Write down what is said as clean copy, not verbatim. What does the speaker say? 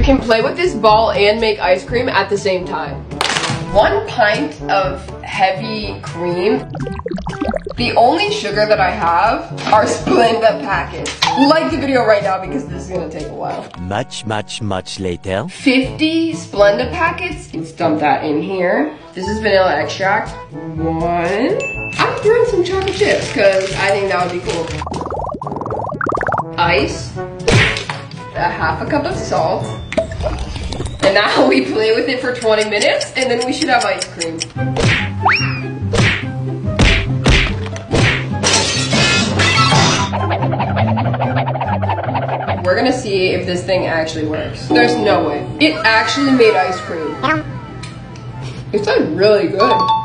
can play with this ball and make ice cream at the same time. 1 pint of heavy cream. The only sugar that I have are Splenda packets. Like the video right now because this is gonna take a while. Much later. 50 Splenda packets. Let's dump that in here. This is vanilla extract. 1. I'm throwing some chocolate chips because I think that would be cool. Ice. A half a cup of salt. And now we play with it for 20 minutes and then we should have ice cream. We're gonna see if this thing actually works. There's no way. It actually made ice cream. It's like really good.